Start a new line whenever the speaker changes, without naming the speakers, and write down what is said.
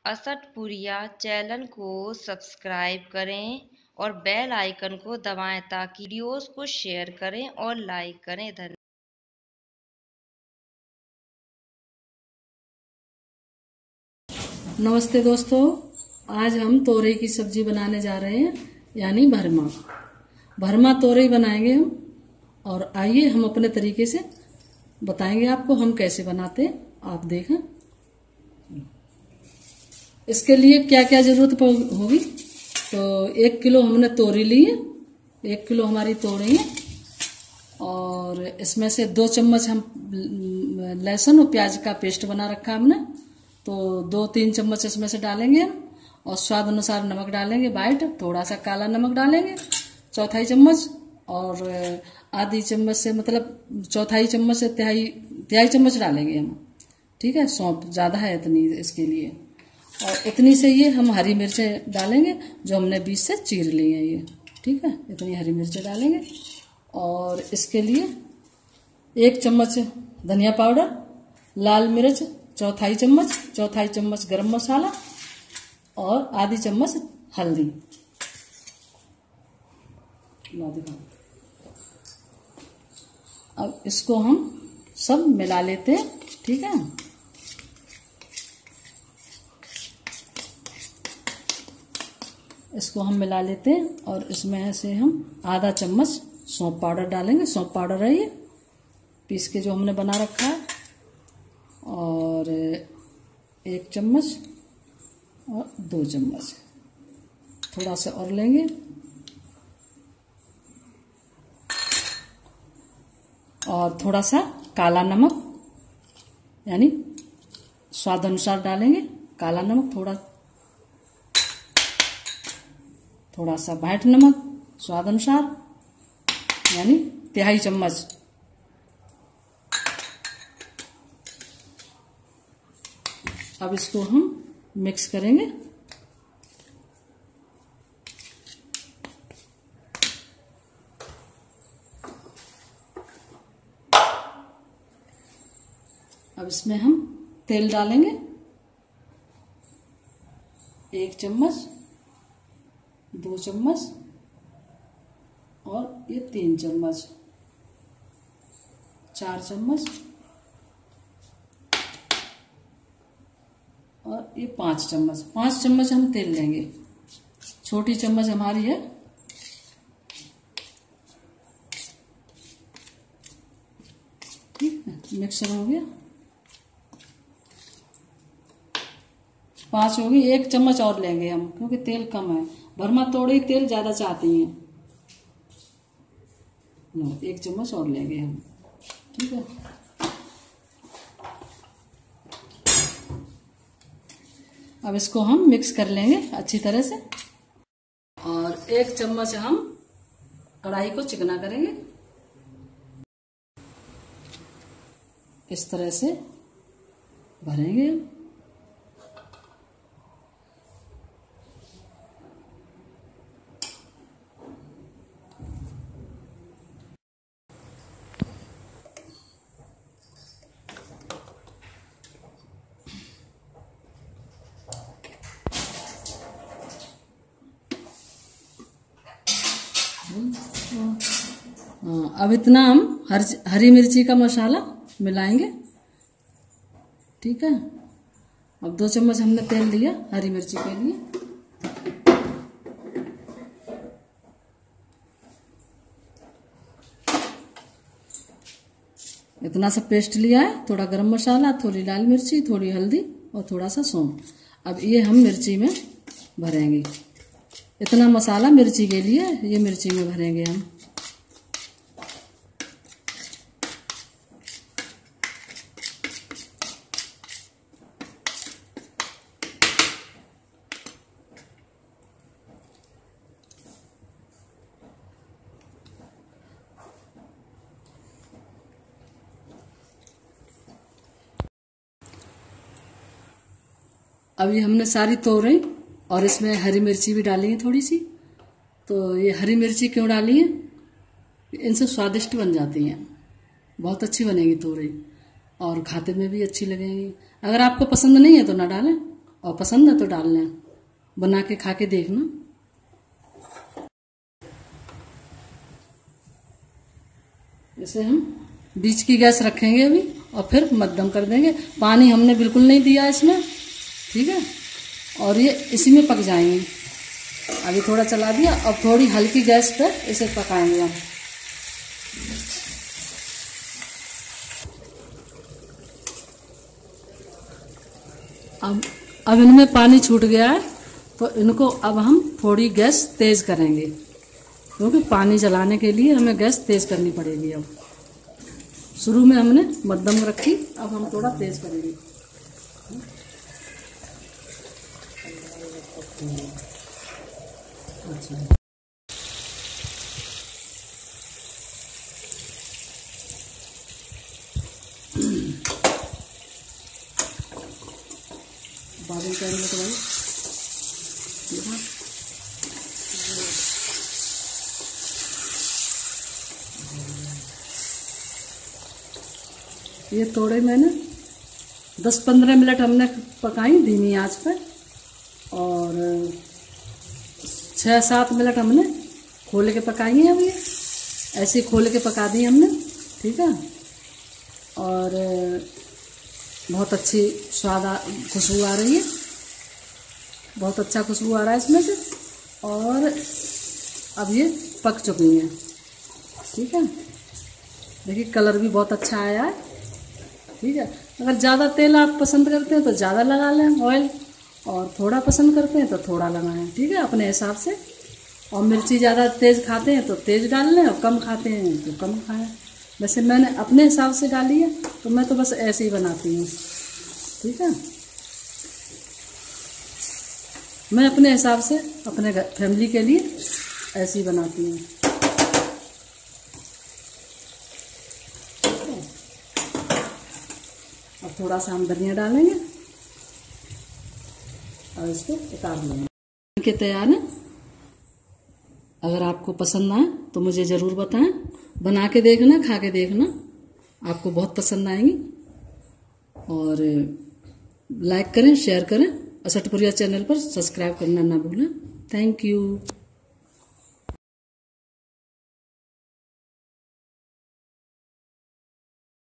असटपुरिया channel को subscribe करें और बेल आइकन को दबाएं ताकि वीडियोस को शेयर करें और लाइक करें। धन्यवाद।
नमस्ते दोस्तों, आज हम तोरई की सब्जी बनाने जा रहे हैं, यानी भरमा तोरई बनाएंगे हम। और आइए हम अपने तरीके से बताएंगे आपको हम कैसे बनाते हैं, आप देखें। इसके लिए क्या क्या जरूरत होगी, तो 1 किलो हमने तोरई ली है, 1 किलो हमारी तोरई है। और इसमें से 2 चम्मच हम लहसुन और प्याज का पेस्ट बना रखा है हमने, तो 2-3 चम्मच इसमें से डालेंगे हम। और स्वाद अनुसार नमक डालेंगे, वाइट, थोड़ा सा काला नमक डालेंगे 1/4 चम्मच। और आधी चम्मच से मतलब 1/4 चम्मच से तिहाई चम्मच डालेंगे हम, ठीक है। सौंफ ज़्यादा है इतनी इसके लिए। और इतनी से ये हम हरी मिर्चें डालेंगे जो हमने बीच से चीर ली हैं ये, ठीक है। इतनी हरी मिर्चें डालेंगे। और इसके लिए 1 चम्मच धनिया पाउडर, लाल मिर्च 1/4 चम्मच, 1/4 चम्मच गरम मसाला और आधी चम्मच हल्दी। अब इसको हम सब मिला लेते हैं, ठीक है। इसको हम मिला लेते हैं और इसमें से हम आधा चम्मच सौंफ पाउडर डालेंगे। सौंफ पाउडर है ये पीस के जो हमने बना रखा है। और 1 चम्मच और 2 चम्मच थोड़ा सा और लेंगे। और थोड़ा सा काला नमक, यानी स्वाद अनुसार डालेंगे काला नमक, थोड़ा सा वाइट नमक स्वाद अनुसार, यानी 1/3 चम्मच। अब इसको हम मिक्स करेंगे। अब इसमें हम तेल डालेंगे 1 चम्मच, 2 चम्मच और ये 3 चम्मच, 4 चम्मच और ये 5 चम्मच। 5 चम्मच हम तेल लेंगे, छोटी चम्मच हमारी है। ठीक है, मिक्सर हो गया। 5 होगी, 1 चम्मच और लेंगे हम क्योंकि तेल कम है। भरमा तोरई तेल ज्यादा चाहती हैं, 1 चम्मच और लेंगे हम, ठीक है। अब इसको हम मिक्स कर लेंगे अच्छी तरह से। और 1 चम्मच हम कढ़ाई को चिकना करेंगे, इस तरह से भरेंगे हम। अब इतना हम हरी मिर्ची का मसाला मिलाएंगे, ठीक है। अब 2 चम्मच हमने तेल दिया हरी मिर्ची के लिए। इतना सा पेस्ट लिया है, थोड़ा गरम मसाला, थोड़ी लाल मिर्ची, थोड़ी हल्दी और थोड़ा सा सौंफ। अब ये हम मिर्ची में भरेंगे, इतना मसाला मिर्ची के लिए ये मिर्ची में भरेंगे हम। अब ये हमने सारी तोरई और इसमें हरी मिर्ची भी डाली है थोड़ी सी। तो ये हरी मिर्ची क्यों डाली है, इनसे स्वादिष्ट बन जाती हैं, बहुत अच्छी बनेगी तोरई और खाते में भी अच्छी लगेगी। अगर आपको पसंद नहीं है तो ना डालें, और पसंद है तो डाल लें, बना के खा के देखना। इसे हम बीच की गैस रखेंगे अभी और फिर मध्यम कर देंगे। पानी हमने बिल्कुल नहीं दिया इसमें, ठीक है, और ये इसी में पक जाएंगे। अभी थोड़ा चला दिया, अब थोड़ी हल्की गैस पे इसे पकाएंगे हम। अब इनमें पानी छूट गया है, तो इनको अब हम थोड़ी गैस तेज करेंगे, क्योंकि पानी जलाने के लिए हमें गैस तेज करनी पड़ेगी। अब शुरू में हमने मध्यम रखी, अब हम थोड़ा तेज करेंगे। अच्छा, बादल करेंगे तो भाई ये तोड़े मैंने 10-15 मिनट हमने पकाई धीमी आंच पे, और 6-7 मिनट हमने खोल के पकाई है। अब ये ऐसे खोल के पका दी हमने, ठीक है, और बहुत अच्छी खुशबू आ रही है, बहुत अच्छा खुशबू आ रहा है इसमें से। और अब ये पक चुकी हैं, ठीक है। देखिए कलर भी बहुत अच्छा आया है, ठीक है। अगर ज़्यादा तेल आप पसंद करते हैं तो ज़्यादा लगा लें ऑयल, और थोड़ा पसंद करते हैं तो थोड़ा लगाएं, ठीक है, अपने हिसाब से। और मिर्ची ज़्यादा तेज़ खाते हैं तो तेज़ डाल लें, और कम खाते हैं तो कम खाएं। वैसे मैंने अपने हिसाब से डाली है, तो मैं तो बस ऐसे ही बनाती हूँ, ठीक है। मैं अपने हिसाब से अपने फैमिली के लिए ऐसे ही बनाती हूँ। अब थोड़ा सा हम धनिया डालेंगे और इसको उतार लेंगे। के तैयार है। अगर आपको पसंद आए तो मुझे ज़रूर बताएं, बना के देखना, खा के देखना, आपको बहुत पसंद आएंगी। और लाइक करें, शेयर करें, असटपुरिया चैनल पर सब्सक्राइब करना ना भूलें। Thank you.